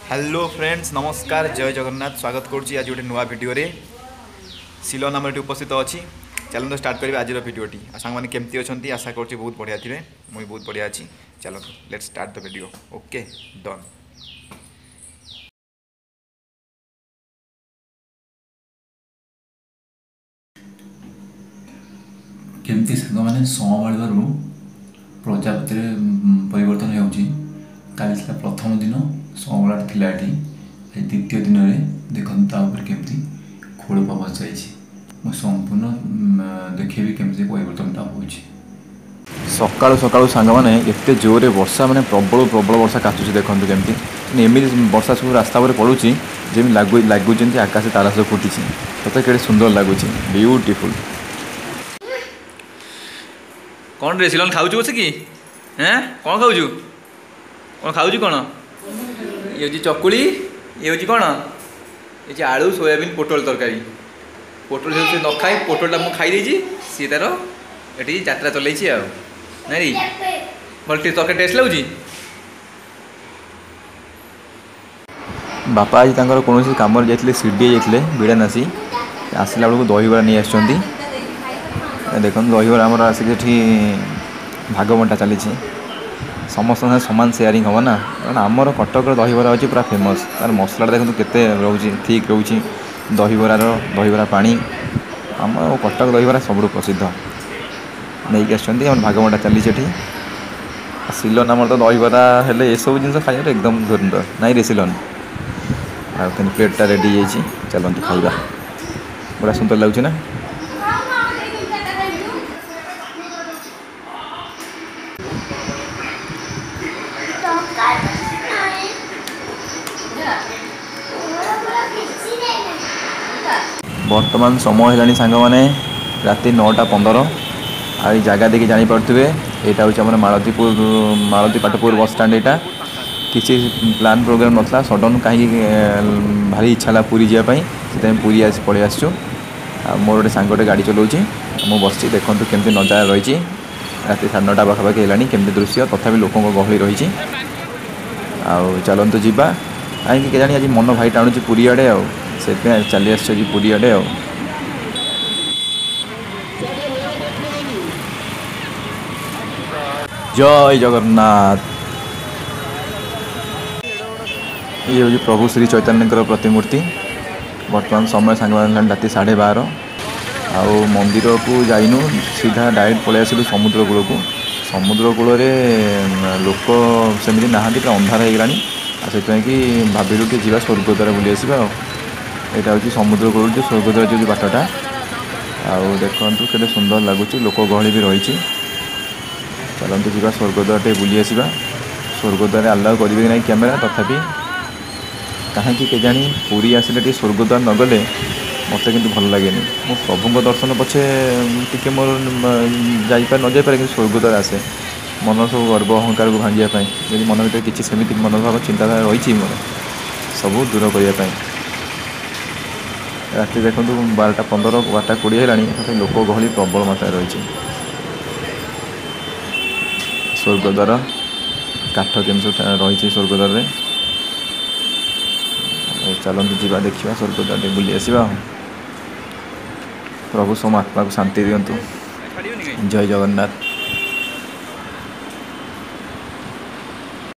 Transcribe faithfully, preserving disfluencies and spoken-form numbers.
Hello friends नमस्कार जय जगन्नाथ स्वागत करुच्ची आज गोटे नुआ भिडियो सिलोन आम ये उपस्थित अच्छी चलते स्टार्ट करेंगे आज भिडियोटी सांग मैंने केमती अच्छा आशा करुच्ची बहुत बढ़िया थे मुझे बहुत बढ़िया अच्छी चलो let's start the video okay done. केमती सांग मैंने संभाळू प्रजापति परिवर्तन होता प्रथम दिन संभाड़ थिला ये द्वितीय दिन में देखते केमती खोल पवन जाइए संपूर्ण देखेबी केमती परिवर्तन हो सकाळु सकाळु सांग मैंने एत जोरे वर्षा माने प्रबल प्रबल वर्षा काचुची देखते केमती एमती वर्षा सब रास्ता पर पड़ूची जमी लगू लगुच आकाश तारा सब फुटी तो के सुंदर लगुच ब्यूटीफुल। कौन रे सिलोन खाऊ बस कि हैं कौन खाऊ कौन खाऊ कौन ये हूँ चकुली ये हूँ कौन ये आलू सोयाबीन पोटल तरकारी पोटल से न खाए पोटलटा मुझे खाई सी तार ये यात्रा चल नाई भल तरकारी टेस्ट लगुच। बापा आज कौन कम जाते सीडी जाते बिड़ानासी आसला बेलू दहीबरा नहीं आस देखो दहीबरा आमर आसिक भाग बंटा चली समस्त सामान सेयारिंग हम ना कारण आमर कटक दहीबरा अच्छी पूरा फेमस तार मसला देखो केते रोचे ठीक रोचे दहीबरार दहीबरा पानी आम कटक दहीबरा सब प्रसिद्ध नहीं आम भाग बंटा चली सिलोन आमर तो दहीबरा हेले ये सब जिन खाई एकदम सुंदर नाई रे सिलोन आ प्लेटा रेडी जाइए चलते खाइबा बड़ा सुंदर लगुच ना। बर्तमान समय है सांग मैंने राति नौटा पंदर आ जगह देखिए जापे यहाँ हूँ मालतीपुर मालती पाटपुर बस स्टाण्ड यहाँ किसी प्लान प्रोग्राम नाला सडन कहीं भारी इच्छा है पूरी जावाई से पूरी आस पलि आसचु मोर गोटे सांगटे गाड़ी चलाऊँगी मुझे बस देखूँ केमती नजारा रही राति साढ़े नौटा पाखापाखि है केमती दृश्य तथा लोकों गहली रही चलतु जावा कहीं के जानी आज मन भाई टाणुची पूरी आड़े आ से चली आस पूरी आड़े आ जय जगन्नाथ। ये हूँ प्रभु श्री चैतन्य प्रतिमूर्ति बर्तमान समय सांग राति साढ़े बार आउ मंदिर को जाइनु सीधा डायरेक्ट पलि आसलु समुद्र कूल को समुद्र कूल लोक सेमती नहांती पूरा अंधार हो गलानी से कि भाविलु कि जा स्वर्गद्वार बुली आसवा यहाँ हूँ समुद्र कूल जो स्वर्गद्वार जो बाटटा आउ देखु के सुंदर लगुच लोक गहली भी रही चलते जा स्वर्गद्वार टे बुली आसवा स्वर्गद्वार आलाउ करेंगे कि ना कैमेरा तथापि कहीं के जानी पूरी आसिले टी स्वर्गद्वार न गले मत कि भल लगे मो प्रभु दर्शन पछे टी मोर जापर न जापे कि स्वर्गद्वार आसे मन सब गर्व अहंकार को भांगापी यदि मन भर किसी सेमती मनोभाव चिंताधारा रही मोर सब दूर करने राति देखो बारटा पंदर बारटा कोड़े है लोक गहली प्रबल मात्रा रही स्वर्गद्वार काठ केमी रही स्वर्गद्वार में चलते जावा देखा स्वर्गद्वार बुली आसवा प्रभु सम आत्मा को शांति दिंतु जय जगन्नाथ।